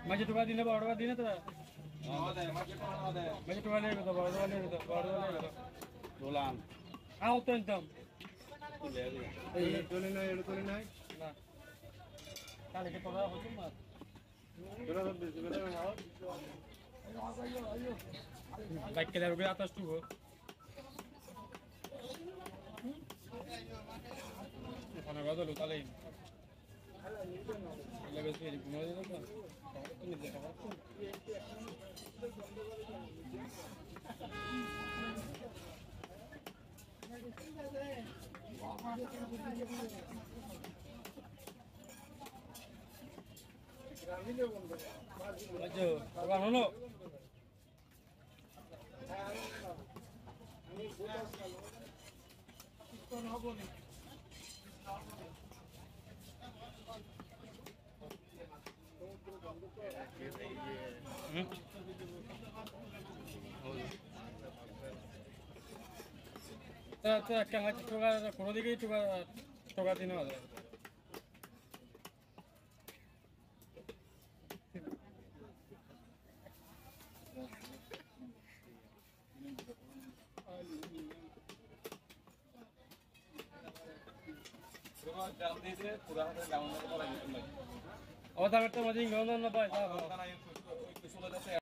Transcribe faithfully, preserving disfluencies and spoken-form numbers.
माझे टुका दिने बडवा दिने तर माझे टुका ले तो बडवा ले तो बडवा ले तो दोलान आओ तो एकदम তোলে নাই এড় তোলে নাই না কালে কে তোলা হচ্ছে মাছ তোরা সব বেশি বেলা নাও বাইক কে দাও গয়া তাস টুকো ওখানে গদল তালে লাগে সে ঘুমা দিল তো তুমি দেখা পাচ্ছ আচ্ছা বাবা হলো আমি ফোকাস করব কোন হবে না তা তো একটা হাত টোকা কোনো দিকেই টোকা টোকা দিন হবে ও দামেরটা মাঝে ইংরেজি না পায়